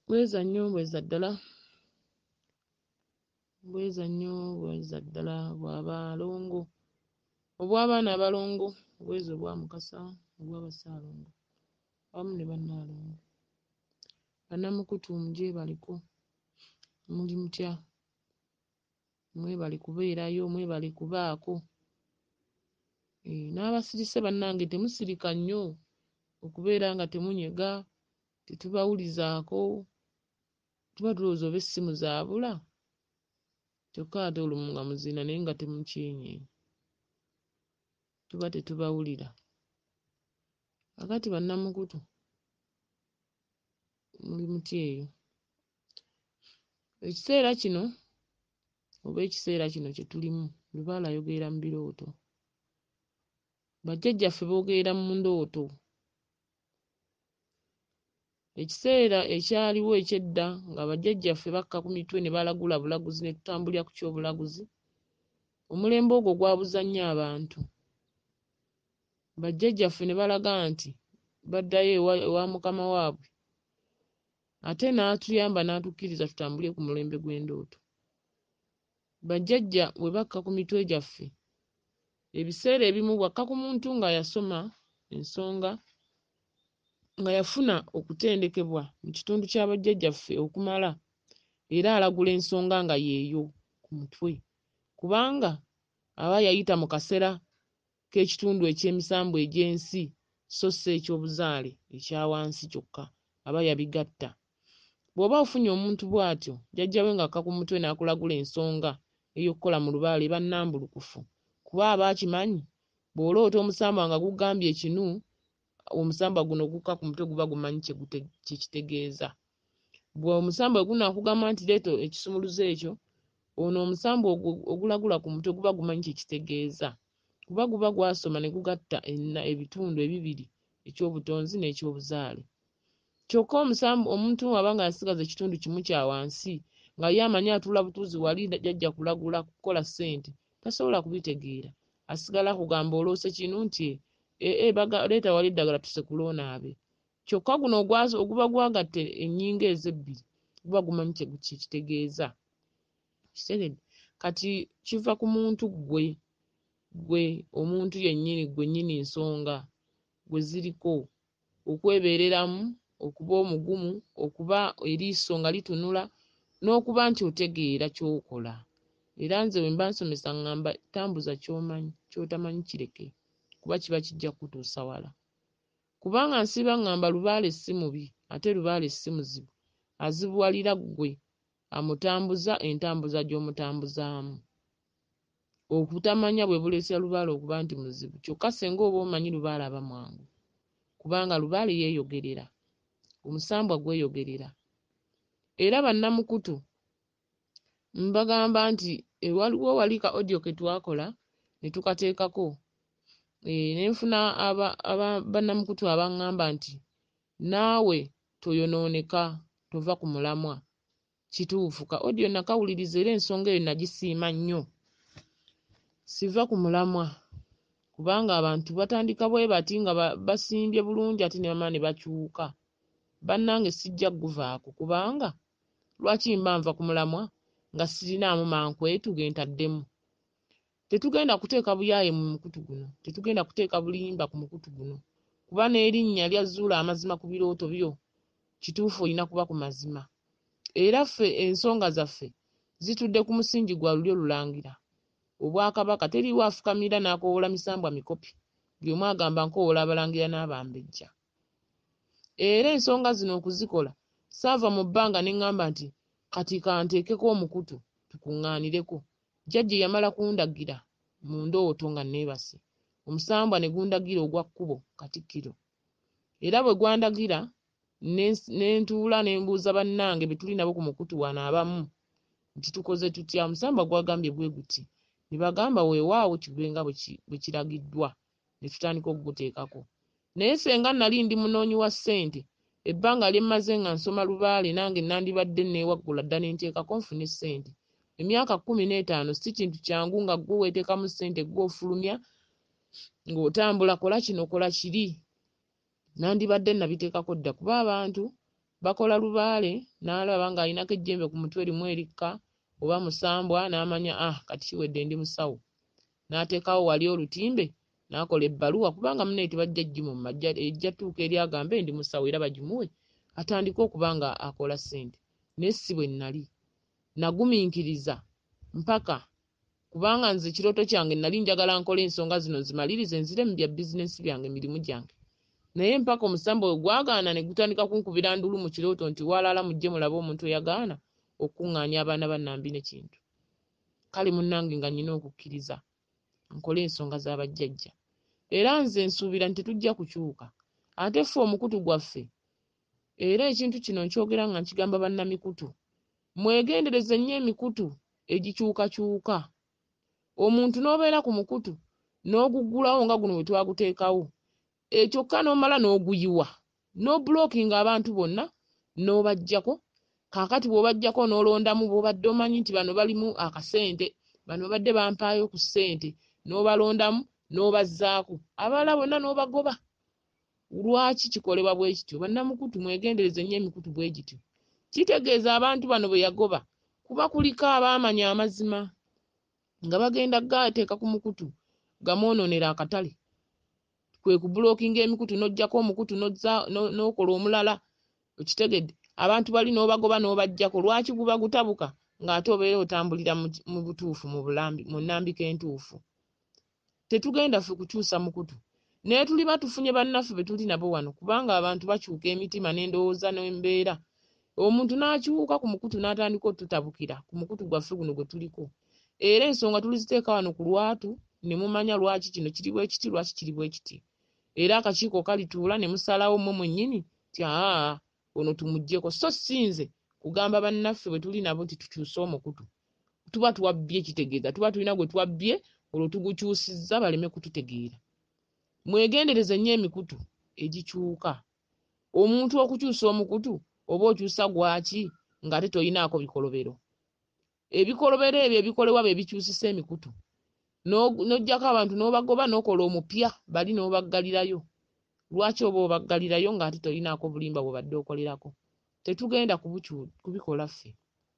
Bweza nnyo bweza ddala bweza nnyo bweza ddala bw'abalongo obw'abaana abalongo bweza obwa Mukasa obw'Abasaalongo awamu ne Bannaalongo. Bannamukutu mugyebaliko muli mutya mwebale kubeerayo mwebale kubaako n'abasirise bannange temusirika nnyo okubeera nga temunyega tetubawulizaako tuba tulowooza oba essimu zaabula kyokka ate olumu nga muzina naye nga temukyeenyeenya tuba tetubawulira. Kakati bannamukutu muli mutya eyo? Ekiseera kino oba ekiseera kino kye tulimu Lubaale ayogerera mu birooto, bajjajjaffe boogerera mu ndooto. Ekiseera ekyaliwo ekyedda nga bajjajjaffe bakka ku mitwe ne balagula bulaguzi ne tutambulira ku kyobulaguzi, omulembe ogwo gwabuza nnyo abantu. Bajjajjaffe ne balaga nti baddayo ewa mukama waabwe ate n'atuyamba n'atukkiriza tutambulire ku mulembe gw'endooto. Bajjajja bwe bakka ku mitwe gyaffe ebiseera ebimu bwakka ku muntu nga yasoma ensonga nga yafuna okutendekebwa mu kitundu kya bajjajjaffe okumala era alagula ensonga nga yeeyo ku mutwe kubanga aba yayita mu kaseera k'ekitundu eky'emisambu egy'ensi so si ekyobuzaale ekya wansi kyokka aba yabigatta. Bw'oba ofunye omuntu bw'atyo jjajjawe ng'akka ku mutwe n'akulagula ensonga ey'okkola mu Lubaale eba nnambulukufu kuba aba akimanyi bw'oloota omusambwa nga gugambye kinu omusambwa guno gukka ku mutwe guba gumanyi kye kitegeeza. Bwe omusambwa gunaakugamba nti leeta ekisumuluzo ekyo ono omusambwa ogulagula ku mutwe guba gumanyi kye kitegeeza kuba guba gwasoma ne gugatta ebitundu ebibiri ekyobutonzi n'ekyobuzaale. Kyokka omuntu aba nga yasigaza ekitundu kimu kya wansi nga ye amanyi atuula butuuzi wali jjajja kulagula kukola ssente tasobola kubitegeera, asigala kugamba oloose kinu nti leeta wali eddagala tusekulonaabe. Kyokka guno oguba gwagatte ennyingo ezebbiri guba gumanyi kye kitegeeza. Kitegeedde kati kiva ku muntu gwe omuntu yennyini gwe nnyini nsonga gwe ziriko okwebeereramu, okuba omugumu, okuba eriiso nga litunula n'okuba nti otegeera ky'okola. Era nze bwe mba nsomesa ŋŋamba tambuza ky'omanyi, ky'otamanyi kireke kuba kiba kijja kutuusa wala. Kubanga nsiiba ŋŋamba Lubaale si mubi ate Lubaale si muzibu, azibuwalira ggwe amutambuza entambuza gy'omutambuzaamu. Okutamanya bwe buleesera Lubaale okuba nti muzibu, kyokka singa oba omanyi Lubaale aba mwangu kubanga Lubaale yeeyogerera, omusambwa gweyogerera. Era bannamukutu mbagamba nti waliwo wali ka audio ke twakola ne tukateekako ne nfuna bannamukutu abaŋŋamba nti naawe toyonooneka tova ku mulamwa. Kituufu ka audio nakawuliriza era ensonga eyo nagisiima nnyo. Siva ku mulamwa kubanga abantu batandika bwe bati nga basimbye bulungi ate ne bamala ne bakyuka. Bannange sijja kuguvaako kubanga lwaki mba nva ku mulamwa nga sirinaamu mankwetu ge ntaddemu. Tetugenda kuteeka buyaaye mu mukutu guno, tetugenda kuteeka bulimba ku mukutu guno kuba n'erinnya lya Zuula amazima ku birooto byo kituufu olina kuba ku mazima. Era ffe ensonga zaffe zitudde ku musingi gwa lulyo lulangira. Obwakabaka teriiwo afukamira n'akoowola misambwa mikopi buli omu agamba nkoowola abalangira n'abambejja. Era ensonga zino okuzikola saava mu bbanga ne ŋŋamba nti kati kanteekeko omukutu tukuŋŋaanireko. Jjajja yamala kundagira mu ndooto nga neebase, omusambwa ne gundagira ogwa kkubo Katikkiro. Era bwe gwandagira ne ntuula ne mbuuza bannange be tuli nabo ku mukutu wano abamu nti tukoze tutya. Omusambwa gwagambye bwe guti, ne bagamba weewaawo kibe nga bwe kiragiddwa, ne tutandika okuguteekako. Naye senga nali ndi munoonyi wa ssente ebbanga lye mmaze nga nsoma Lubaale nange nandibadde neewaggula dda ne nteekako nfune ssente. Emyaka 15 si kintu kyangu nga ggwe weeteekamu ssente ggwe ofulumya ng'otambula kola kino kola kiri. Nandibadde nabiteekako dda kuba abantu bakola lubaale n'alaba ng'alinako ejjembe ku mutwe limu erikka oba musambwa n'amanya kati kiwedde ndi musawo n'ateekawo wali olutimbe n'akola ebbaluwa kubanga munne tebajja jjimu mu majja ejja tuuka eri agambe ndi musawo era bagimuwe atandike okuba nga akola ssente. Naye si bwe nnali nagumiikiriza mpaka kubanga nze ekirooto kyange nali njagala nkola ensonga zino zimalirize nzire mu bya bizinensi byange emirimu gyange. Naye mpaka omusambo we gwagaana ne gutandika kunkubira ndulu mu kirooto nti walala mujje mulabe omuntu eyagaana okuŋŋaanya abaana bannambi n'ekintu. Kale munnange nga nnina okukkiriza nkole ensonga z'abajjajja era nze nsuubira nti tetujja kukyuka ate ffe omukutu gwaffe era ekintu kino nkyogera nga nkigamba bannamikutu mwegendereze nnyo emikutu egikyukakyuka. Omuntu n'obeera ku mukutu n'oguggulawo nga guno bwe twaguteekawo kyokka n'omala n'oguyiwa n'obulookinga abantu bonna n'obaggyako. Kaakati bw'obaggyako n'olondamu bw'obadde omanyi nti bano balimu akasente bano babadde bampaayo ku ssente n'obalondamu n'obazzaako abalala bonna n'obagoba. Lwaki kikolebwa bwe kityo? Bannamukutu mwegendereze nnyo emikutu bwe gityo. Kitegeeza abantu bano bwe yagoba kuba kuliko abaamanya amazima nga bagenda gaateeka ku mukutu gamwonoonera akatale. Kwe kubulookinga emikutu n'oggyako omukutu n'okola omulala. Okitegedde abantu bali n'obagoba n'obaggyako. Lwaki guba gutabuka ng'ate obeera otambulira mu butuufu mu nnambika entuufu? Tetugenda ffe kukyusa mukutu naye tuliba tufunye bannaffe be tuli nabo wano kubanga abantu bakyuka emitima n'endowooza n'embeera. Omuntu n'akyuka ku mukutu n'atandika otutabukira ku mukutu gwaffe guno gwe tuliko era ensonga tuliziteeka wano ku lwatu ne mumanya lwaki kino kiri bwe kiti lwaki kiri bwe kiti era akakiiko kalituula ne musalawo mmwe mwennyini ti ono tumuggyeko. So sinze kugamba bannaffe bwe tuli nabo nti tukyuse omukutu tuba tuwabbye kitegeeza tuba tulina gwe tuwabbye olwo tugukyusizza baleme kututegeera. Mwegendereze nnyo emikutu egikyuka. Omuntu okukyusa omukutu oba okyusa gwaki ng'ate toyinaako bikolobero. Ebikolobero ebyo ebikolebwa bye bikyusisa emikutu n'oggyako abantu n'obagoba n'okola omupya bali n'obaggalirayo. Lwaki oba obaggalirayo ng'ate toyinaako bulimba bw'obadde okolerako? Tetugenda kubikola ffe.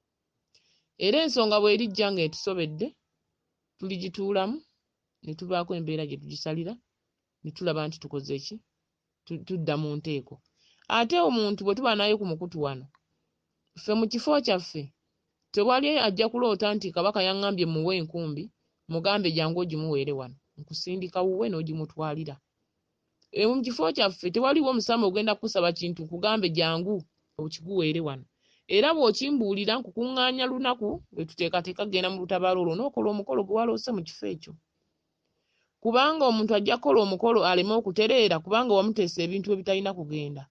Era ensonga bw'erijja ng'etusobedde tuligituulamu ne tubaako embeera gye tugisalira ne tulaba nti tukoze ki tudda mu nteeko. Ate omuntu bwe tuba naye ku mukutu wano ffe mu kifo kyaffe tewali ajja kuloota nti kabaka yaŋŋambye muwe enkumbi mugambe jangu ogimuweere wano nkusindika wuwe n'ogimutwalira. Mu kifo kyaffe tewaliwo omusama ogenda kusaba kintu nkugambe jangu okiguweere wano era bw'okimbuulira nkukuŋŋaanya lunaku lwe tuteekateeka genda mu lutabaalo olwo n'okola omukolo gwe waloose mu kifo ekyo. Kubanga omuntu ajja kukola omukolo aleme okutereera kubanga wamuteesa ebintu ebitalina kugenda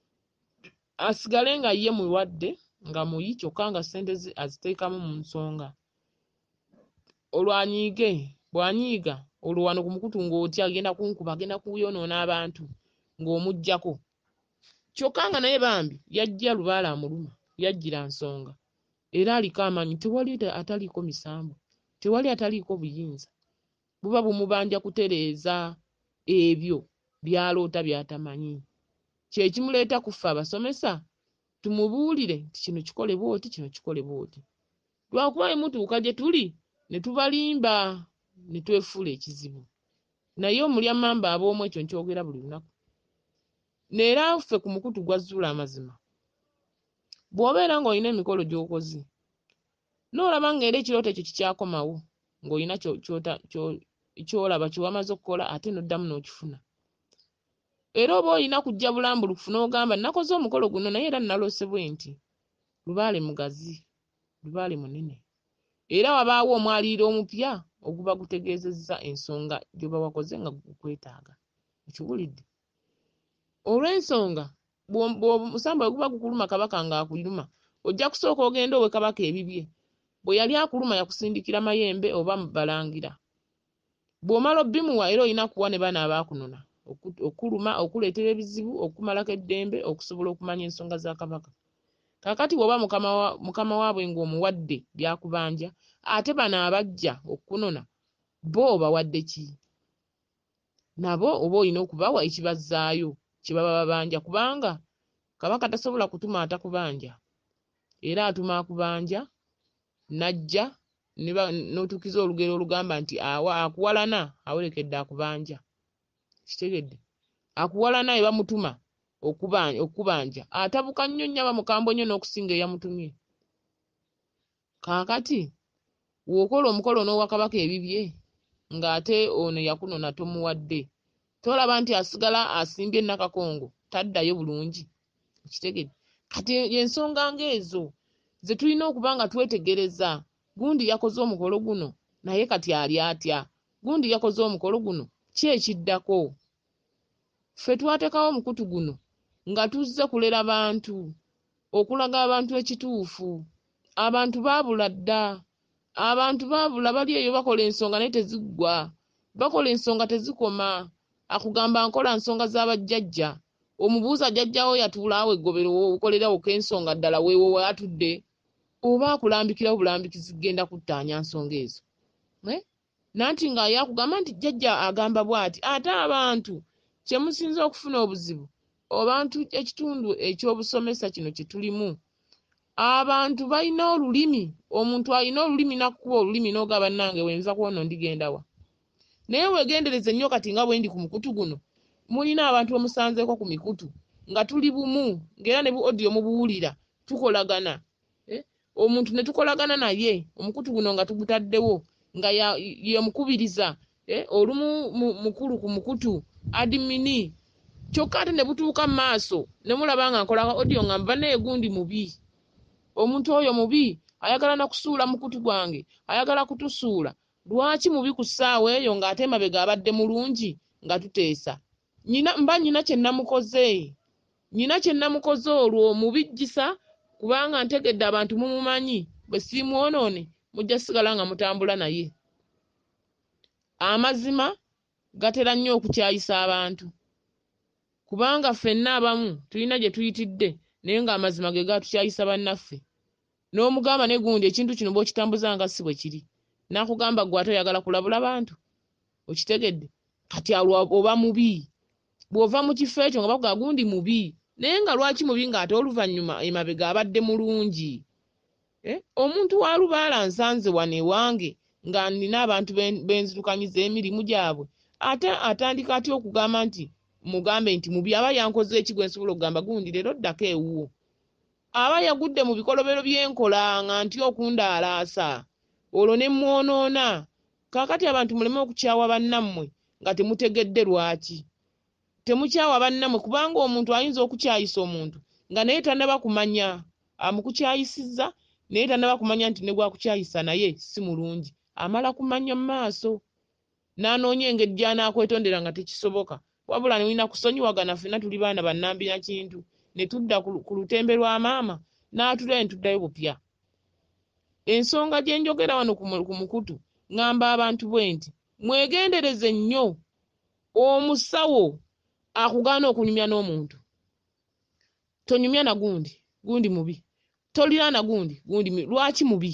asigale nga ye mulwadde nga muyi kyokka nga ssente aziteekamu mu nsonga. Olwo anyiige bw'anyiiga olwo wano ku mukutu ng'otya agenda kunkuba agenda kuyonoona abantu ng'omuggyako kyokka nga naye bambi yajja lubaala amuluma yajjira nsonga era aliko amanyi tewali ataliiko misambo tewali ataliiko buyinza buba bumubanja kutereeza ebyo byaloota byatamanyi. Kyekimuleeta kuffe abasomesa tumubuulire nti kino kikole bw'oti kino kikole bw'oti. Lwakuba emutuuka gye tuli ne tubalimba ne twefuula ekizibu. Naye omulya mmamba ab'omu ekyo nkyogera buli lunaku. Neera ffe ku mukutu gwazuula amazima. Bw'obeera ng'olina emikolo gy'okoze n'olaba ng'era ekirooto ekyo kikyakomawo ng'olina ky'olaba kye wamaze okukola ate n'oddamu n'okifuna. Era oba olina kujja bulambulukufu n'ogamba nakoze omukolo guno naye era naloose bwe nti. Lubaale mugazi, lubaale munene. Era wabaawo omwaliiro omupya oguba gutegeezezza ensonga gy'oba wakoze nga gukwetaaga. Okiwulidde? Olw'ensonga omusamba bwe guba gukuluma kabaka ng'akuluma ojja kusooka ogenda owe kabaka ebibye. Bwe yali akuluma yakusindikira mayembe oba balangira. Bw'omala obbimuwa era olina kuwa ne bano abaakunona okuluma okuleetera ebizibu okumalako eddembe okusobola okumanya ensonga za kabaka. Kaakati bw'oba mukama waabwe ng'omuwadde byakubanja ate bano abajja okukunona bo obawadde ki? Nabo oba olina okubawa ekibazzaayo kye baba babanja kubanga kabaka tasobola kutuma atakubanja era atuma akubanja najja n'otukiza olugero olugamba nti akuwalana awerekedde akubanja kitegedde akuwalana eba mutuma okubanja atabuka nnyo nnyo aba mukambwe nnyo n'okusinga eyamutumye kaakati w'okola omukolo n'owa kabaka ebibye ng'ate ono yakunona tomuwadde tolaba nti asigala asimbye Nakakongo taddayo bulungi kitegedde kati ensonga ng'ezo ze tulina okuba nga twetegereza gundi yakoze omukolo guno naye kati ali atya gundi yakoze omukolo guno ki ekiddako ffe twatekawo omukutu guno nga tuzze kulera bantu okulaga abantu ekituufu abantu baabula dda abantu baabula bali eyo bakola ensonga naye teziggwa bakola ensonga tezikoma akugamba nkola nsonga z'abajjajja omubuuza jjajjawo yatuula awo eggobero okolerawo k'ensonga ddala weewo watudde oba akulambikirawo bulambikizi genda kuttaanya nsonga ezo nanti nga yakugamba nti jjajja agamba bw'ati ate abantu kye musinza okufuna obuzibu abantu ekitundu eky'obusomesa kino kye tulimu abantu balina olulimi omuntu alina olulimi nakkuba olulimi n'ogaba nange wenza kwono ndigendawa naye weegendereze nnyo kati nga bwe ndi ku mukutu guno mulina abantu bamusanzeeko ku mikutu nga tuli bumu ng'era ne bu audio mubuwulira tukolagana omuntu ne tukolagana naye omukutu guno nga tugutaddewo nga ye mukubiriza olumu mukulu ku mukutu adimini kyokka ate ne butuuka mu maaso ne mulaba nga nkolaka audio nga mba naye gundi mubi omuntu oyo mubi ayagala na kusuula mukutu gwange ayagala kutusuula lwaki mubi ku ssaawa eyo ng'ate emabega abadde mulungi nga tuteesa nyina kye namukoze olwo mubijjisa kubanga ntegedde abantu mumumanyi bwe siimwonoone mujja sigala nga mutambula naye amazima gatera nnyo okukyayisa abantu kubanga ffenna abamu tulina gye tuyitidde naye ng'amazima ge gatukyayisa bannaffe n'omugamba ne gundi ekintu kino bw'okitambuza nga si bwe kiri nakugamba gwe ate oyagala kulabula bantu okitegedde kati oba mubi bw'ova mu kifo ekyo nga bakuga gundi mubi naye nga lwaki mubi ng'ate oluvannyuma emabega abadde mulungi omuntu wa lubaala nsanze wano ewange nga nina abantu benzirukanyiza emirimu gyabwe ate atandika atya okugamba nti mugambe nti mubi aba yankoze ekigwe nsobola okugamba gundi leero ddako ewuwo aba yagudde mu bikolobero by'enkola nga nti okundaalaasa olwo ne mwonoona kaakati abantu muleme okukyawa bannammwe nga temutegedde lwaki temukyawa bannammwe kubanga omuntu ayinza okukyayisa omuntu nga naye tannaba kumanya amukukyayisizza naye tannaba kumanya nti ne gwakukyayisa naye si mulungi amala kumanya mu maaso n'anoonya engeri gy'anaakwetondera nga tekisoboka wabula ne mulina kusonyiwagana ffenna tuli baana bannambira kintu ne tudda ku lutembe lwa maama n'atulayo ne tuddayo bupya ensonga gye njogera wano ku mukutu ŋŋamba abantu bwe nti mwegendereze nnyo omusawo akugaana okunyumya n'omuntu tonyumya na gundi mubi tolira na gundi lwaki mubi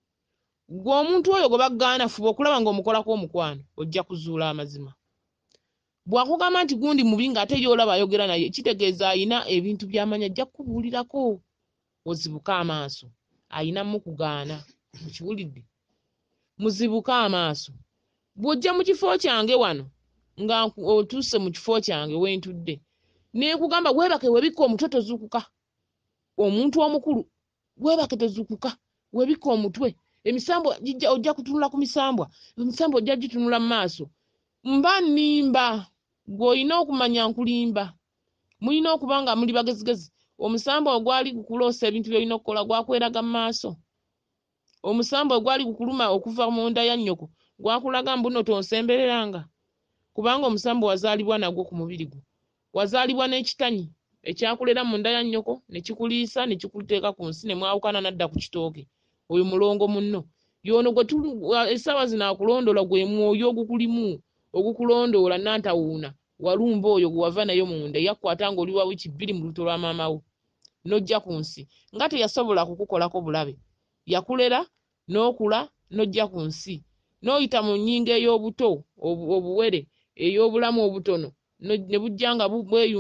gwe omuntu oyo gwe bagaana fuba okulaba ng'omukolako omukwano ojja kuzuula amazima bw'akugamba nti gundi mubi ng'ate y'olaba ayogera naye kitegeeza ayina ebintu by'amanya ajja kukubuulirako ozibuke amaaso ayina mukugaana mukiwulidde muzibuke amaaso bw'ojja mu kifo kyange wano nga otuuse mu kifo kyange wentudde neekugamba weebake webikka omutwe tozuukuka omuntu omukulu weebake tozuukuka webikka omutwe emisambwa ojja kutunula ku misambwa emisambwa ojja gitunula mu maaso mba nnimba gw'olina okumanya nkulimba mulina okuba nga muli bagezigezi omusambwa ogwali gukuloosa ebintu by'olina okukola gwakweraga mu maaso omusambwa ogwali gukuluma okuva mu nda ya nnyoko gwakulaga mbuno tonsembereranga kubanga omusambwa wazaalibwa nagwo ku mubiri gwo wazaalibwa n'ekitanyi ekyakulera mu nda ya nnyoko ne kikuliisa ne kikuteeka ku nsi ne mwawukana n'adda ku kitooke oyo mulongo munno y'ono gwe essaawa zino akulondoola gwe mwoyo ogukulimu ogukulondoola nantawuuna walumba oyo gwe wava nayo mu nda yakkwata ng'oli wa wiiki 2 mu lubuto lwa maama wo n'ojja ku nsi nga teyasobola kukukolako bulabe yakulera n'okula n'ojja ku nsi n'oyita mu nnyingo ey'obuto obuwere ey'obulamu obutono ne bujja nga bweyunga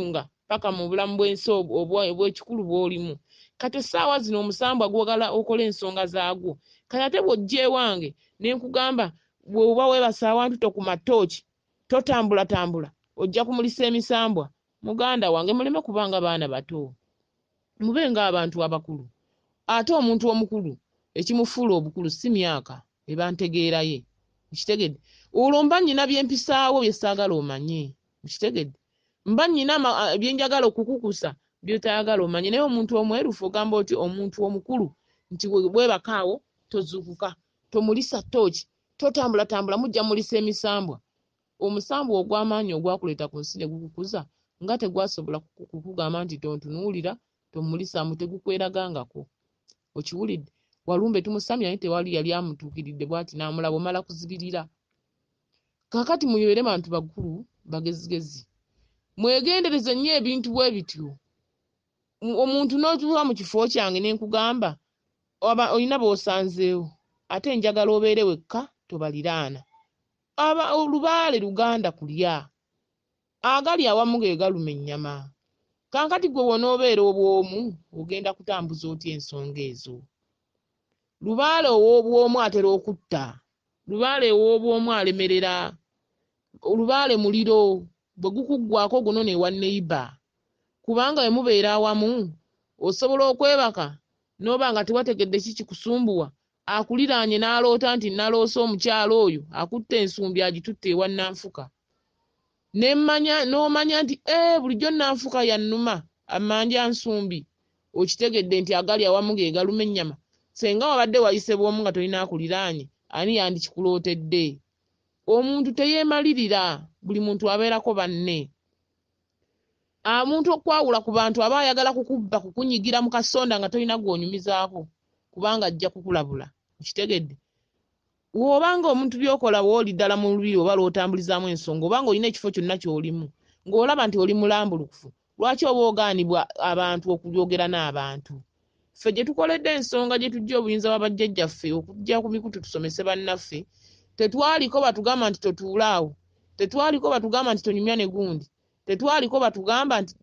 paka mu bulamu bw'ensi obw'ekikulu bw'olimu. Kati essaawa zino omusambwa gwogala okola ensonga zaagwo. Kati ate bw'ojja ewange ne nkugamba bw'oba weebasa awantu tokuma ttooki, totambulatambula, ojja kumulisa emisambwa. Muganda wange muleme kubanga baana bato, mube ng'abantu abakulu. Ate omuntu omukulu ekimufuula obukulu si myaka eba ntegeera ye. Mukitegedde? Olwo mba nnyina bye mpisaawo bye saagala omanye. Mukitegedde? Mba nnyina bye njagala okukukusa by'otayagala omanye. Naye omuntu omwerufu ogamba oti omuntu omukulu nti bwebakaawo tozuukuka, tomulisa ttooki, totambulatambula, mujja mulisa emisambwa. Omusambwa ogw'amaanyi ogwakuleeta ku nsi ne gukukuza nga tegwasobola kukugamba nti tontunuulira, tomulisamu, tegukweragangako. Okiwulidde? Walumbe tumusamya naye tewali yali amutuukiridde bw'ati n'amulaba omala kuzibirira. Kaakati muyoere bantu bakulu bagezigezi. Mwegendereze nnyo ebintu bwe bityo. Omuntu n'otuuka mu kifo kyange ne nkugamba olina b'osanzeewo, ate njagala obeere wekka tobaliraana. Olubaale luganda kulya, agali awamu ge galuma ennyama. Kaakati gwe wonoobeera obwomu ogenda kutambuza otya ensonga ezo? Lubaale ow'obwomu atera okutta, lubaale ow'obwomu alemerera, lubaale muliro bwe gukuggwako guno ne wa neiba. Kubanga bwe mubeera awamu osobola okwebaka n'oba nga tewategedde ki kikusumbuwa, akuliraanye n'aloota nti naloose omukyala oyo akutte ensumbi agitutte ewa Nanfuka. N'omanya nti bulijjo Nanfuka yannuma amanja nsumbi. Okitegedde nti agali awamu ge galuma ennyama. Senga wabadde wayise bw'omu nga tolina akuliraanye, ani yandikikulootedde? Omuntu teyeemalirira, buli muntu abeerako banne. Omuntu okwawula ku bantu aba ayagala kukubba, kukunyigira mu kasonda nga tolina gw'onyumizaako, kubanga ajja kukulabula. Okitegedde? W'obanga omuntu by'okola w'oli ddala mu lubiri oba lw'otambulizaamu ensonga, obanga olina ekifo kyonna ky'olimu, ng'olaba nti oli mulambulukufu, lwaki oba ogaanibwa abantu okulyogera n'abantu? Ffe gye tukoledde ensonga gye tujja obuyinza bwa bajjajjaffe okujja ku mikutu tusomese bannaffe, tetwaliko batugamba nti totuulaawo, tetwaliko batugamba nti tonyumya ne gundi, tetwaliko batugamba nti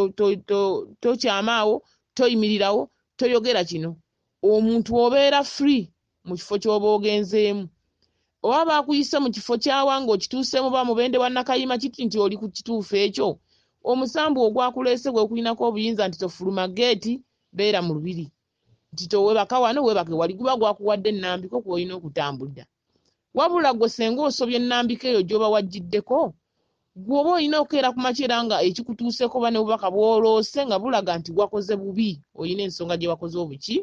tokyamaawo, toyimirirawo, toyogera kino. Omuntu obeera free mu kifo ky'oba ogenzeemu. Oba baakuyise mu kifo kyawa ng'okituuseemu ba mubende wa Nakayima kiti nti oli ku kituufu ekyo, omusambu ogwakuleese gwe kulinako obuyinza nti tofuluma geeti, beera mu lubiri. Nti towebaka wano webake wali, guba gwakuwadde ennambiko kw'olina okutambulira. Wabula gwe senga osobye ennambika eyo gy'oba waggiddeko, gw'oba olina okukeera ku makyera nga ekikutuuseko ba ne bubaka bw'oloose nga bulaga nti wakoze bubi, olina ensonga gye wakoze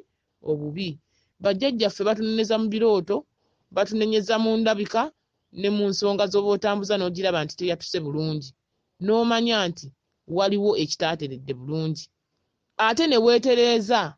obubi. Bajjajjaffe batuneneza mu birooto, batunenyeza mu ndabika ne mu nsonga z'oba otambuza n'ogiraba nti teyatuse bulungi, n'omanya nti waliwo ekitaateredde bulungi. Ate ne weetereeza,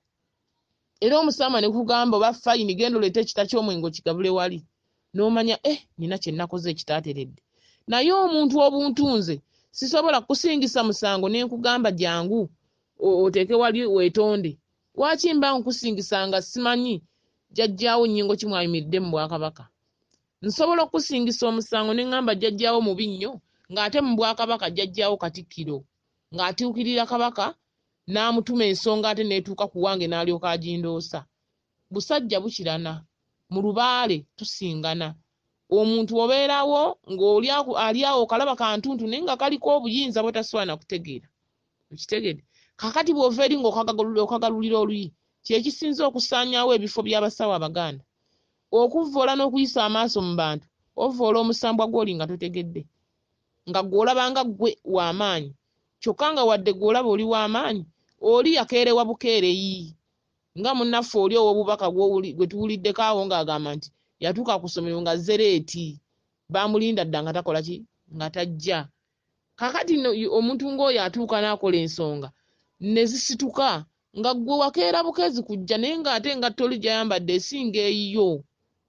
era omusama ne kugamba oba fayini genda oleete ekita ky'omwenge okigabule wali, n'omanya nina kye nakoze ekitaateredde. Naye omuntu obuntunze sisobola kusingisa musango ne nkugamba jangu oteeke wali weetonde. Lwaki mba nkusingisa nga simanyi jjajjaawo nnyingo ki mwayimiridde mu Bwakabaka? Nsobola okusingisa omusango ne ŋŋamba jjajjaawo mubi nnyo, ng'ate mu Bwakabaka jjajjaawo Katikkiro, ng'atiukirira Kabaka n'amutuma ensonga ate n'etuuka ku wange n'alyoka agindoosa. Busajja bukirana, mu lubaale tusingana. Omuntu obeerawo ng'oli ali awo kalaba kantuntu naye nga kaliko obuyinza bwe tasobola na kutegeera. Okitegedde? Kaakati bw'ova eri ng'okagalulira oluyi, kyekisinza okusaanyaawo ebifo by'abasawo Abaganda. Okuvvoola n'okuyisa amaaso mu bantu, ovvoola omusambwa gw'oli nga totegedde, nga gw'olabanga ggwe w'amaanyi, kyokka nga wadde gw'olaba oli w'amaanyi, oli yakeerewa bukeereyi. Nga munnaffe oli ow'obubaka gwe tuwuliddeko awo ng'agamba nti yatuuka ku ssomero nga zereeti, baamulinda dda nga takola ki? Nga tajja. Kaakati omuntu ng'oyo atuuka n'akola ensonga ne zisituka, nga ggwe wakeera bukezi kujja naye ng'ate engatto oli gy'ayambadde esinga eyiyo,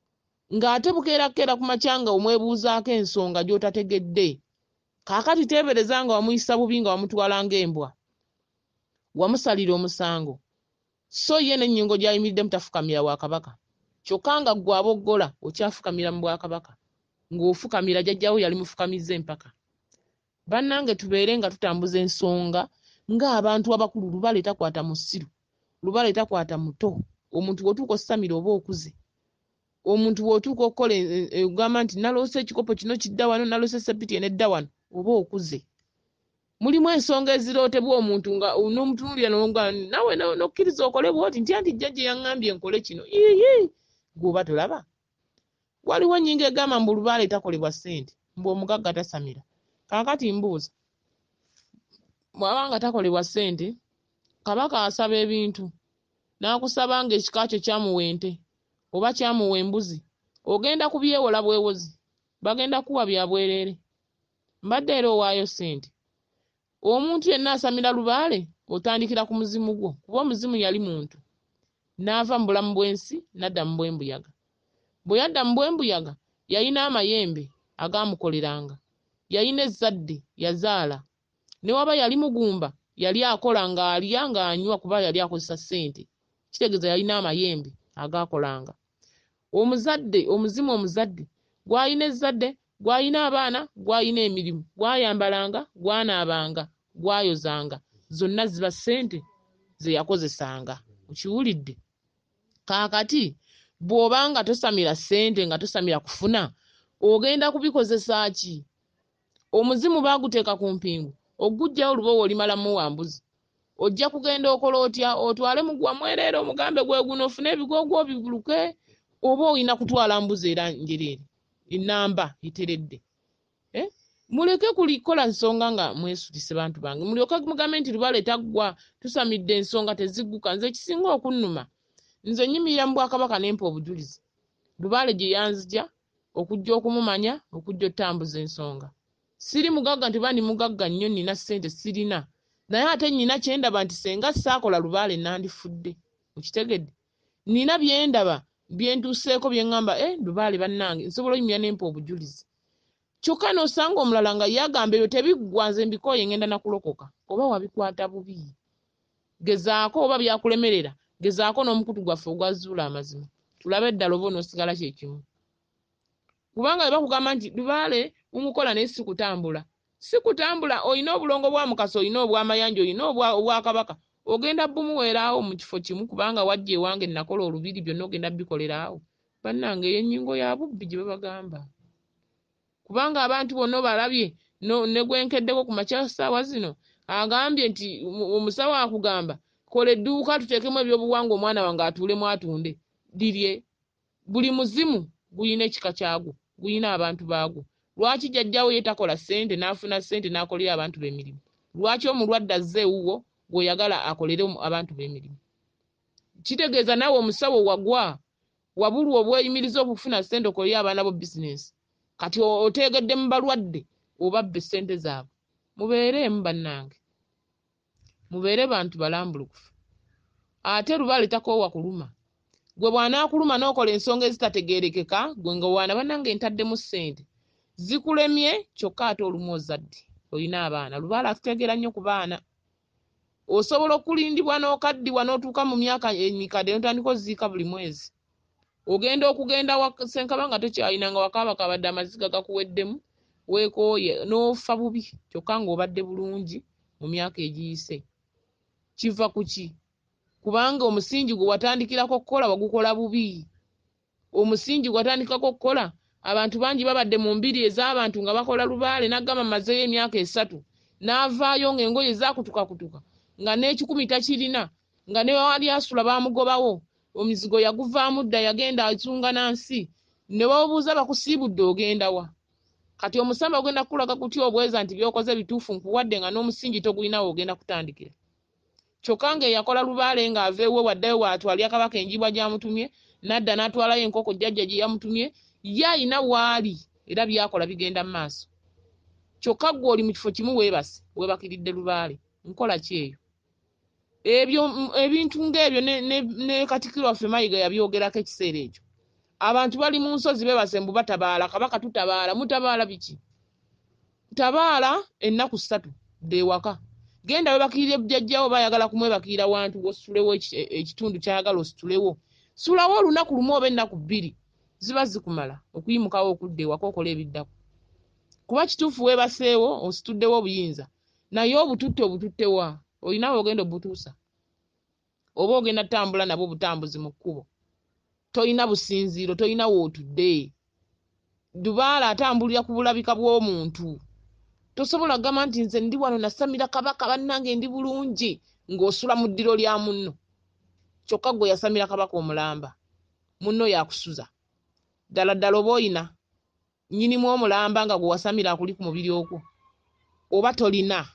ng'ate bukeerakeera ku makya nga omwebuuzaako ensonga gy'otategedde. Kaakati teebereza nga wamuyisa bubi nga wamutwala ng'embwa, wamusalira omusango, so ye n'ennyingo gy'ayimiriddemu tafukamira Bwakabaka, kyokka nga ggwe aboggola okyafukamira mu Bwakabaka, ng'ofukamira jjajjaawo yali mufukamizza empaka. Bannange tubeere nga tutambuza ensonga ng'abantu abakulu Lubaale takwata musiru, Lubaale takwata muto, omuntu bw'otuuka osamira oba okuze, omuntu bw'otuuka okukola ogamba nti naloose ekikopo kino kidda wano, naloose seppiti eno edda wano, oba okuze. Mulimu ensonga ezirootebwa omuntu nga n'omutunuulira nawe n'okkiriza okole bw'oti ntya nti jjajja yaŋŋambye nkole kino, yiyi gw'oba tolaba. Waliwo ennyingo egamba mbu Lubaale takolebwa ssente, mbu omugagga tasamira. Kaakati mbuuza, bw'aba nga takolebwa ssente, Kabaka asaba ebintu, n'akusaba ng'ekika kyo kyamuwa ente oba kyamuwa embuzi, ogenda kubyewola bwewozi, bagenda kuwa bya bwereere. Mbadde era owaayo ssente. Omuntu yenna asamira Lubaale otandikira ku muzimu gwo, kuba omuzimu yali muntu. N'ava mu bulamu bw'ensi n'adda mu bw'embuyaga. Bwe yadda mu bw'embuyaga yalina amayembe agaamukoleranga, yalina ezzadde yazaala, ne waba yali mugumba yali akola ng'alya ng'anywa kuba yali akozesa ssente. Kitegeeza yalina amayembe agaakolanga. Omuzimu omuzadde gw'alina ezzadde, gw'alina abaana, gw'alina emirimu, gw'ayambalanga, gw'anaabanga, gw'ayozanga, zonna ziba ssente ze yakozesanga. Okiwulidde? Kaakati bw'oba nga tosamira ssente nga tosamira kufuna, ogenda kubikozesa ki? Omuzimu baaguteeka ku mpingu, oguggyawo lubowa olimala muwambuzi. Ojja kugenda okola otya? Otwale mugwa mwereere omugambe gwe guno ofune ebigoogwo bibuluke, oba olina kutwala mbuzi era njereere ennamba eteredde. Muleke kulikola nsonga nga mwesutise bantu bange, mulyoke mugambe nti Lubaale taggwa, tusamidde ensonga tezigguka. Nze ekisinga okunnuma, nze nyimirira mu Bwakabaka nempa obujulizi Lubaale gye yanzija okujja okumumanya, okujja otambuza ensonga. Siri mugagga nti bandi mugagga nnyo nina ssente sirina, naye ate nnina kyendaba nti senga saakola Lubaale nandifudde. Okitegedde? Nina byendaba byentuuseeko byeŋŋamba Lubaale bannange nsobola oyimirira nempa obujulizi. Kyokka n'osanga omulala nga yagamba ebyo tebiggwa, nze mbikooye ngenda nakulokoka. Oba wabikwata bubi, gezaako. Oba byakulemerera, gezaako n'omukutu gwaffe ogwazuula amazima, tulabe eddala oba onoosigala kyekimu. Kubanga bakugamba nti Lubaale mumukola naye si kutambula. Si kutambula, olina obulongo bwa Mukasa, olina obw'amayanja, olina obwakabaka, ogenda bumuweeraawo mu kifo kimu kubanga wajja ewange nakola olubiri byonna ogenda bikolerawo. Bannange eyo ennyingo ya bubbi gye babagamba. Kubanga abantu bonna balabye ne gwenkeddeko ku makya ssaawa zino agambye nti omusawo akugamba kola edduuka tuteekemu ebyobuwangwa omwana wange atuulemu atunde lirye. Buli muzimu guyina ekika kyagwo, guyina abantu baagwo. Lwaki jjajjawo ye takola ssente n'afuna ssente n'akolera abantu b'emirimu? Lwaki omulwadde azze ewuwo gw'oyagala akolere abantu b'emirimu? Kitegeeza naawe omusawo wagwa, wabulwa obweyimiriza okufuna ssente okolere abaana bo bizinensi. Kati otegedde mu balwadde obabbe ssente zaabwe. Mubeereemu bannange, mubeere bantu balambulukufu. Ate Lubaale takoowa kuluma. Gwe bw'anaakuluma n'okola ensonga ezitategeerekeka, gwe nga waana bannange ntaddemu ssente zikulemye, kyokka ate olumu ozadde, olina abaana. Lubaale akutegeera nnyo ku baana. Osobola okulindibwa n'okaddiwa n'otuuka mu myaka emikadde n'otandika oziika buli mwezi. Ogenda okugenda wasenkaba nga tokyalina nga wakaabakabadde amaziga gakuweddemu, weekooye n'ofa bubi, kyokka ng'obadde bulungi mu myaka egiyise. Kiva ku ki? Kubanga omusingi gwe watandikirako okukola wagukola bubi. Omusingi gwe watandikako okukola, abantu bangi babadde mu mbiri ez'abantu nga bakola Lubaale, n'agamba mazeeyo emyaka 3, n'avaayo ng'engoye zaakutukakutuka, nga n'ekikumi takirina, nga ne wali asula baamugobawo, omuzigo yaguvaamu dda, yagenda asunga nansi. Ne babuuza bakusiibudde ogenda wa? Kati omusamba ogenda kukulaga kutya obweza nti by'okoze bituufu nkuwadde nga n'omusingi togulinawo ogenda kutandikira. Kyokka ng'eyakola Lubaale ng'ava ewe waddayo waatwalya Kabaka enjibwa gy'amutumye, n'adda n'atwalayo enkoko jjajja gye yamutumye, ye alina waali era byakola bigenda mu maaso. Kyokka ggwe oli mu kifo kimu weebase, weebakiridde Lubaale. Nkola ki eyo? Ebintu ng'ebyo ne Katikkiro waffe Mayiga yabyogerako ekiseera ekyo. Abantu bali mu nsozi beebase mbu batabaala, Kabaka tutabaala. Mutabaala biki? Tabaala ennaku 3 dd'ewaka. Genda weebakirire jjajjawo bayagala kumwebakirira wantu osulewo ekitundu kyayagala ositulewo. Sulawo olunaku lumu oba ennaku 2, ziba zikumala okuyimukawo okudda ewaka okola ebiddako. Kuba kituufu weebaseewo osituddewo obuyinza, naye obututte wa? olina ogenda obutuusa oba ogenda tambula nabo butambuzi mu kkubo toyina businziiro toyina wootudde Dubaala atambulira ku bulabika bw'omuntu tosobola gamba nti nze ndi wano nasamira kabaka bannange ndi bulungi ng'osula mu ddiro lya munno kyokka gwe yasamira kabaka omulamba munno yakusuza ddala ddala oba oyina nnyinimu omulamba nga gwe wasamira akuli ku mubiri okwo oba tolina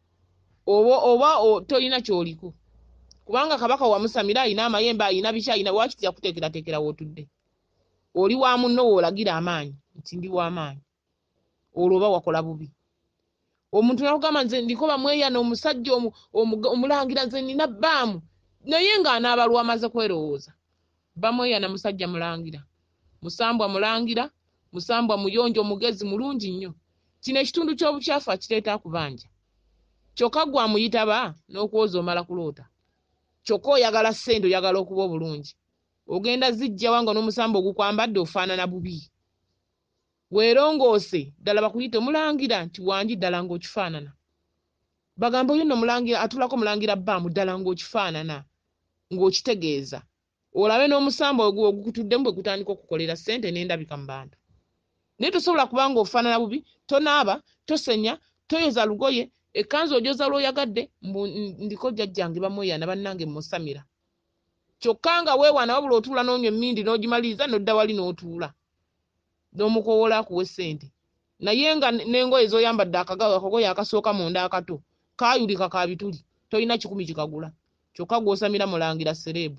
oba tolina ky'oliko kubanga kabaka wamusamira ayina amayembe ayina biki ayina lwaki yakuteekerateekera wootudde oli wa munno woolagira amaanyi nti ndi w'amaanyi olwo oba wakola bubi omuntu nakugamba nze ndiko bamweyana omusajja omulangira nze nina bbaamu naye ng'anaaba lwamaze kwerowooza bamweyana musajja mulangira musambwa mulangira musambwa muyonjo mugezi mulungi nnyo kino ekitundu ky'obukyafu akireeta akubanja kyokka gwe amuyitaba n'okwoza omala kuloota kyokka oyagala ssente oyagala okuba obulungi ogenda zijja wanga n'omusambwa ogukwambadde ofaanana bubi weerongoose ddala bakuyite mulangira nti wangi ddala ng'okifaanana bagamba oyo nno mulangira atulako mulangira bbaamu ddala ng'okifaanana ng'okitegeeza olabe n'omusambwa ogukutuddemu bwe gutandika okukolera ssente n'endabika mu bantu naye tosobola kubanga ofaanana bubi tonaaba tosenya toyoza lugoye ekkanzu ojoza lw'oyagadde ndiko jjajjange bamweyana bannange musamira kyokka nga weewaana wabula otuula n'onywa emmindi n'ogimaliriza n'odda wali n'otuula n'omukowola akuwa ssente naye nga n'engoye z'oyambadde akagoye akasooka munda akato kaayulika ka bituli tolina 10 kikagula kyokka gw'osamira mulangira sereebu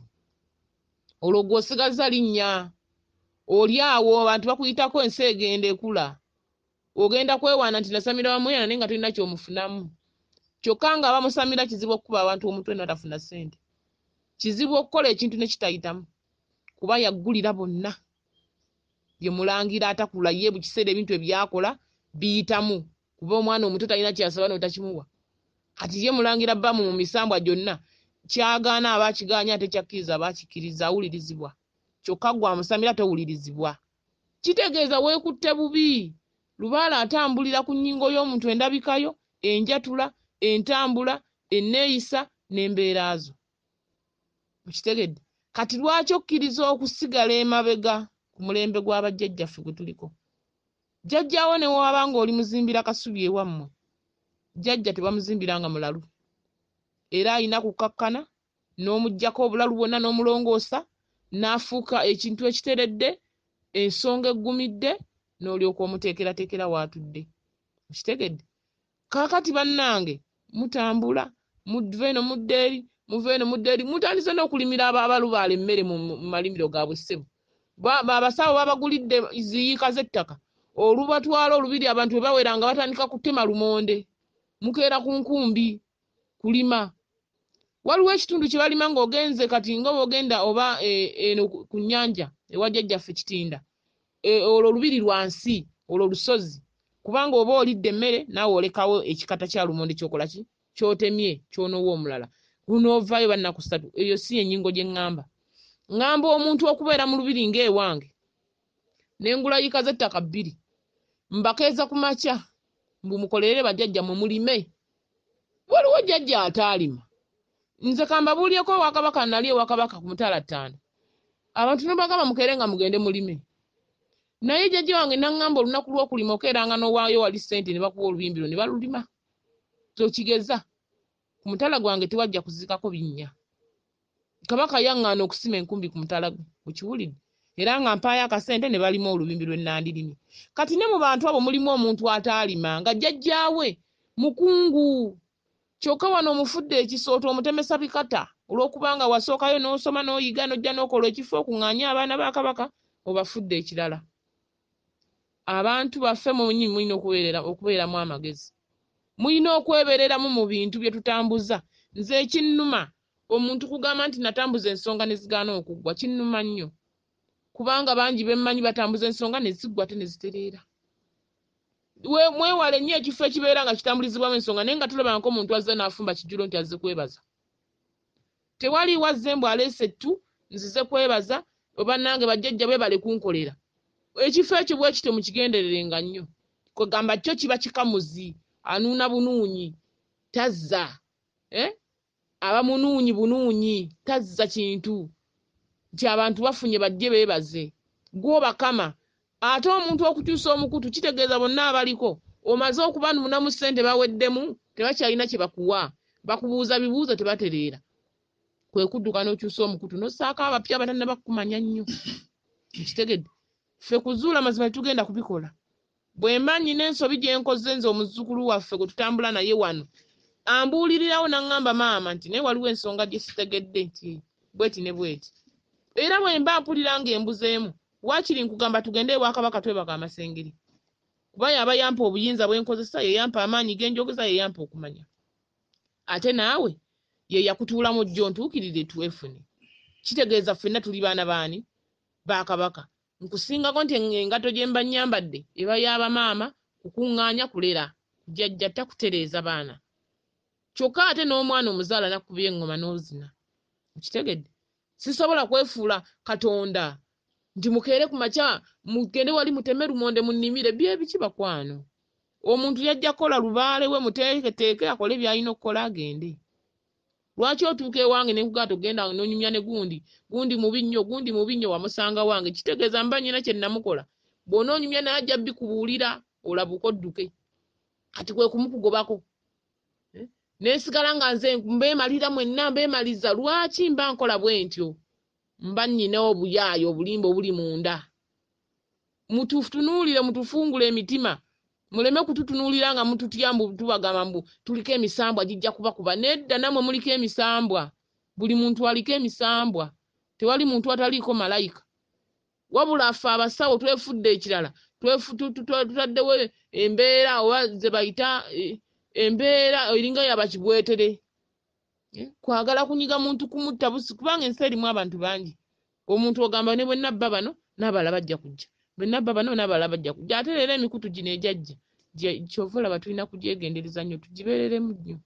olwo gw'osigaza linnya oli awo abantu bakuyitako ensi egenda ekula ogenda kwewaana nti nasamira bamweyana naye nga tolina ky'omufunamu kyokka nga bamusamira kizibu okukuba abantu omutwe n'atafuna ssente kizibu okukola ekintu ne kitayitamu kuba yaggulira bonna ye mulangira atakula ye bu kiseera ebintu ebyakola biyitamu kuba omwana omuto talina kyasaba n'otakimuwa kati ye mulangira bbamu mu misambwa gyonna kyagaana abakiganya ate kyakkiriza abakikkiriza awulirizibwa kyokka gwe amusamira towulirizibwa kitegeeza weekutte bubi Lubaala atambulira ku nnyingo y'omuntu endabikayo enjatula entambula enneeyisa n'embeera zo mukitegedde kati lwaki okkiriza okusigala emabega ku mulembe gw'abajjajjaffe gwe tuliko jjajjaawo ne waba nga oli muzimbira kasubi ewammwe jjajja tebamuzimbiranga mulalu era ayina kukkakkana n'omuggyako obulalu bwonna n'omulongoosa n'afuuka ekintu ekiteredde ensonga eggumidde n'olyoka omuteekerateekera waatudde mukitegedde kaakati bannange mutambula muve eno mudde eri mutandise n'okulimira abalubaala emmere mu malimiro gaabwe ssebo abasawo babagulidde ziyiika z'ettaka olubatwala olubiri abantu bwe bawera nga batandika kutema lumonde mukeera ku nkumbi kulima waliwo ekitundu kye balima ng'ogenze kati nga ogenda oba eno ku nnyanja ewa jjajjaffe Kitinda olwo olubiri lwansi olwo lusozi kubanga oba olidde emmere naawe olekawo ekikata kya lumonde kyokola ki kyotemye kyonoowa omulala gunoovaayo bannaku 3 eyo si ennyingo gye ŋŋamba omuntu okubeera mu lubiri ng'ewange n'engula yiika z'ettaka 2 mbakeeza ku makya mbumukolerere bajjajja mwe mulime waliwo jjajja ataalima nze kambabuulyeko ewakabaka nali ewakabaka ku Mutala 5 abantu ne bagamba mukeere nga mugende mulime naye jjajja wange naŋŋamba olunaku lw'okulima okeeranga n'owaayo wali ssente ne bakuwa olubimbiro ne balulima zokigeza ku mutala gwange tewajja kuzikako binnya kabaka yaŋŋaana okusima enkumbi ku mutala gwe mukiwulidde era nga mpaayo akasente ne balima olubimbi lwe nandirimye kati ne mu bantu abo mulimu omuntu ataalima nga jjajjaawe mukungu kyokka wano omufudde ekisooto omutemesa bikata olw'okubanga wasookayo n'osoma n'oyiga n'ojja n'okola ekifo okuŋŋaanya abaana ba kabaka obafudde ekirala abantu baffe mulina okubeeramu amagezi mulina okwebereramu mu bintu bye tutambuza nze ekinnuma omuntu kugamba nti natambuza ensonga ne zigaana okuggwa kinnuma nnyo kubanga bangi bemmanyi batambuza ensonga ne ziggwa ate ne zitereera mwewale nnyo ekifo ekibeera nga kitambulizibwamu ensonga naye nga tulabangako omuntu azze n'afumba kijjulo nti azze kwebaza tewali wazze mbw aleese ttu nzize kwebaza oba nange bajjajja bwe bale kunkolera ekifo ekyo bwe kityo mukigendererenga nnyo kwegamba kyo kiba kikamuzi anuuna bunuunyi tazza aba munuunyi bunuunyi tazza kintu nti abantu bafunye bajje beebaze gw'obakama ate omuntu okukyusa omukutu kitegeeza bonna abaliko omaze okubanuunamu ssente baweddemu tebakyalina kye bakuwa bakubuuza bibuuzo tebatereera kwe kudduka n'okyusa omukutu n'ossaako abapya batannaba kukumanya nnyo nkitegedde ffe kuzuula mazima tetugenda kubikola bwe mba nnyina ensobi gye nkoze nze omuzzukulu waffe gwe tutambula naye wano ambuulirirawo n'aŋŋamba maama nti naye waliwo ensonga gye sitegedde nti bweti ne bweti era bwe mba mpulira ng'embuzeemu waakiri nkugamba tugende ewakabaka twebaka amasengeri kuba yaba yampa obuyinza bwe nkozesa ye yampa amaanyi ge njogeza ye yampa okumanya ate naawe ye yakutuulamu jjo ntuukirire twefune kitegeeza ffenna tuli baana baani bakabaka nkusingako nti engato gye mba nnyambadde eba y'abamaama kukuŋŋaanya kulera jjajja takutereeza baana kyokka ate n'omwana omuzaala nakubye eŋŋoma n'ozina okitegedde sisobola kwefuula katonda nti mukeere ku makya mugende wali muteme lumonde munnimire byebiki bakwano omuntu yajja kukola lubaale we muteeketeeke akole by'alina okukola agende lwaki otuuka ewange ne nkugaa togenda n'onyumya ne gundi mubi nnyo wamusanga wange kitegeeza mba nnyina kye namukola bw'onoonyumya naye ajja bikubuulira olabuka odduke kati kwe kumukugobako neesigala nga nze mbeemalira mwenna mbeemaliza lwaki mba nkola bwe ntyo mba nnyina obuyaayo obulimba obuli munda mututunuulire mutufungule emitima muleme kututunuulira nga mututya mbu tubagamba mbu tuliko emisambwa gijja kubakuba nedda namwe muliko emisambwa buli muntu aliko emisambwa tewali muntu ataliiko malayika wabula affe abasawo twefudde ekirala tutaddewo embeera oba ze bayita embeera eringa yabakibwetere kwagala kunyiga muntu kumutta busi kubanga ensi erimu abantu bangi omuntu ogamba ne bwe nabba bano n'abalala bajja kujja bwe nabba bano n'abalala bajja kujja ate leero emikutu gino ejajja kyova olaba tulina kugyegendereza nnyo tugibeereremu nnyo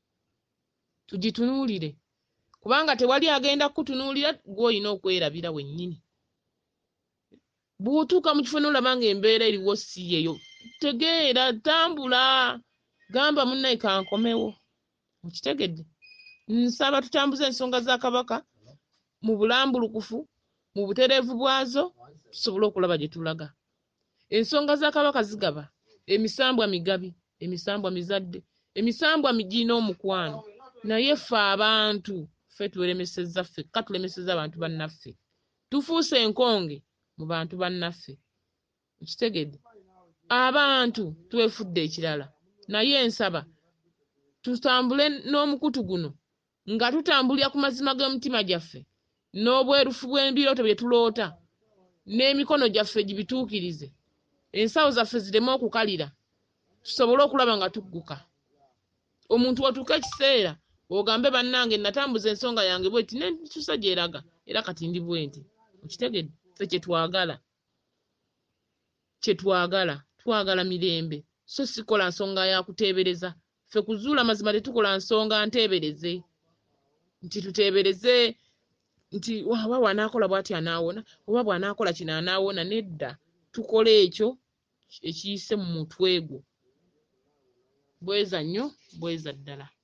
tugitunuulire kubanga tewali agenda kutunuulira gw'olina okwerabira wennyini bw'otuuka mu kifo n'olaba nga embeera eriwo si yeyo tegeera tambula gamba munnaye kankomewo okitegedde nsaba tutambuze ensonga za kabaka mu bulambulukufu mu butereevu bwazo tusobole okulaba gye tulaga ensonga za kabaka zigaba emisambwa migabi emisambwa mizadde emisambwa migina omukwano naye ffe abantu ffe tulemesezza ffekka tulemesezza abantu bannaffe tufuuse enkonge mu bantu bannaffe ekitegedde abantu twefudde ekirala naye ensaba tutambule n'omukutu guno nga tutambulira ku mazima g'omutima gyaffe n'obwerufu bw'embirooto bye tuloota n'emikono gyaffe gibituukirize ensawo zaffe zireme okukalira tusobole okulaba nga tugguka omuntu otuuka ekiseera ogambe bannange natambuza ensonga yange bweti nentusa gyeraga era kati ndi bwenti okitegedde ffe twagala mirembe so sikola nsonga ya kuteebereza ffe kuzuula mazima tetukola nsonga nteebereze nti tuteebereze nti oba bw'anaakola bw'ati anaawona oba bw'anaakola kino anaawona nedda tukola ekyo ekiyise mu mutwe gwo bweza nnyo bweza ddala